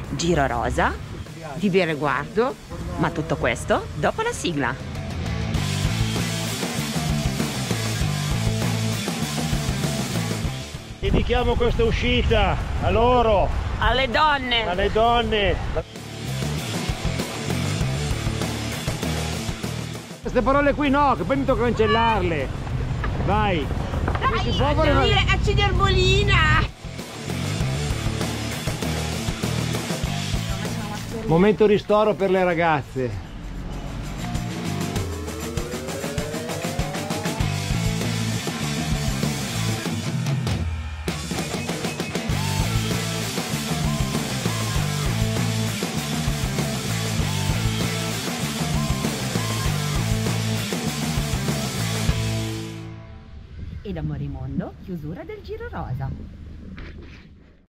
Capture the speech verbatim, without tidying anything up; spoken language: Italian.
Giro Rosa, di Vi Riguardo, ma tutto questo dopo la sigla. Dedichiamo questa uscita a loro, Alle donne! alle donne. Queste parole qui no, che poi mi tocca cancellarle. Vai. Dai, si può fare- dire a Ciderbolina! Momento ristoro per le ragazze. E da Morimondo, chiusura del Giro Rosa.